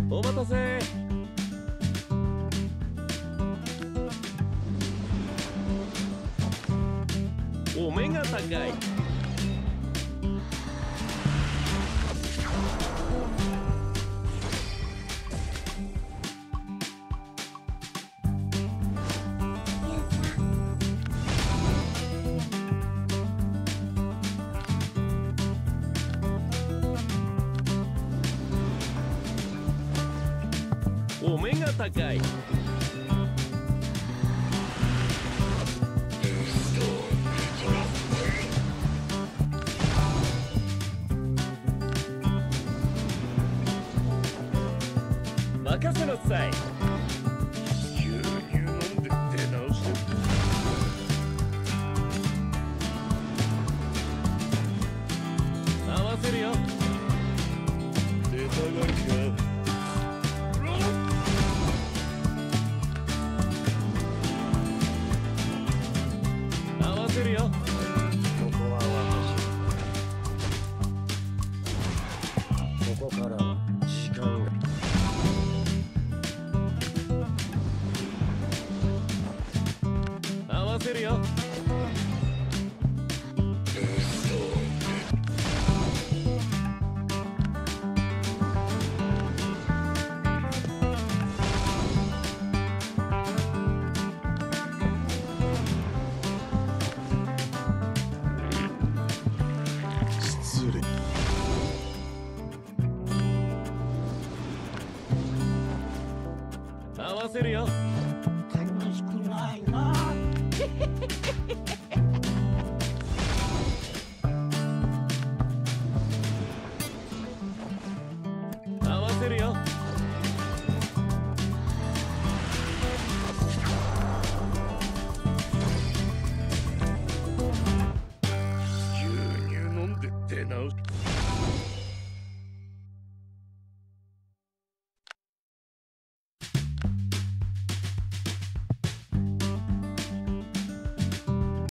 お待たせ。お目が高い。お目が高い。任せなさい。 牛乳飲んで出直して。 合わせるよ。 出たがりか。 合わせるよ。 ここは私。ここからは時間が。 合わせるよ。 失礼。 合わせるよ。 楽しくないな。 合わせるよ。 牛乳飲んで出直し。